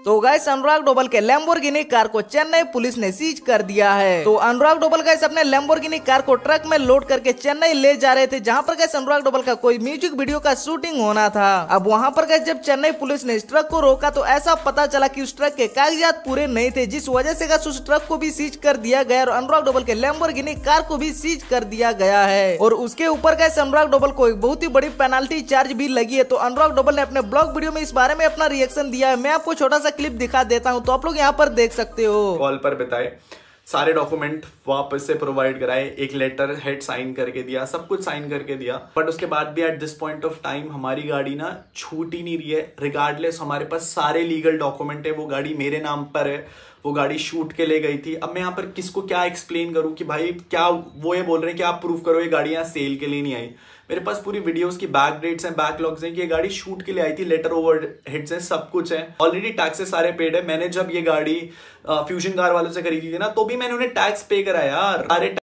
तो गाइस अनुराग डोबल के Lamborghini car को चेन्नई पुलिस ने सीज कर दिया है। तो अनुराग डोबल गाइस अपने लैम्बोर्गिनी कार को ट्रक में लोड करके चेन्नई ले जा रहे थे, जहां पर गाइस अनुराग डोबल का कोई म्यूजिक वीडियो का शूटिंग होना था। अब वहां पर गाइस जब चेन्नई पुलिस ने इस ट्रक को रोका तो ऐसा पता चला कि उस ट्रक के कागजात पूरे नहीं थे, जिस वजह से गाइस उस ट्रक को भी सीज कर दिया गया और अनुराग डोबल के लैम्बोर्गिनी कार को भी सीज कर दिया गया है। और उसके ऊपर गाइस अनुराग डोबल को एक बहुत ही बड़ी पेनाल्टी चार्ज भी लगी है। तो अनुराग डोबल ने अपने ब्लॉग वीडियो में इस बारे में अपना रिएक्शन दिया है। मैं आपको छोटा सा क्लिप दिखा देता हूं, तो आप लोग यहां पर देख सकते हो। कॉल पर बताए, सारे डॉक्यूमेंट वापस से प्रोवाइड कराए, एक लेटर हेड साइन करके दिया, सब कुछ साइन करके दिया। बट उसके बाद भी at this point of time हमारी गाड़ी ना छूट ही नहीं रही है। रिगार्डलेस हमारे पास सारे लीगल डॉक्यूमेंट है, वो गाड़ी मेरे नाम पर है, वो गाड़ी शूट के ले गई थी। अब मैं यहाँ पर किसको क्या एक्सप्लेन करूं कि भाई क्या वो ये बोल रहे हैं कि आप प्रूव करो ये गाड़ी यहाँ सेल के लिए नहीं आई। मेरे पास पूरी वीडियोस की बैक डेट्स हैं, बैकलॉग्स हैं कि ये गाड़ी शूट के लिए आई थी, लेटर ओवर हेड्स हैं, सब कुछ है। ऑलरेडी टैक्सेस सारे पेड है। मैंने जब ये गाड़ी फ्यूजन कार वालों से खरीदी थी ना, तो भी मैंने उन्हें टैक्स पे कराया यार।